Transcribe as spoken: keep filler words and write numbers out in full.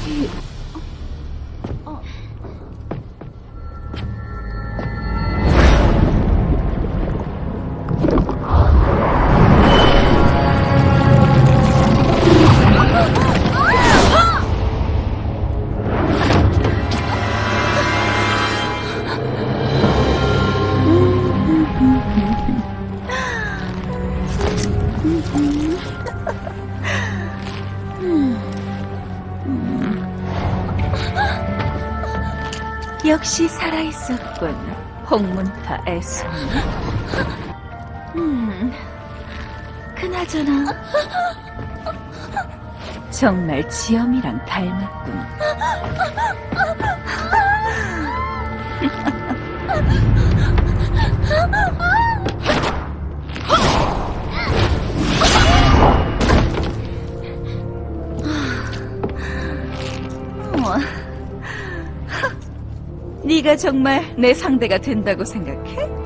저기... 어... 역시 살아있었군, 홍문파 애송. 음, 그나저나 정말 지엄이랑 닮았군. 네가 정말 내 상대가 된다고 생각해?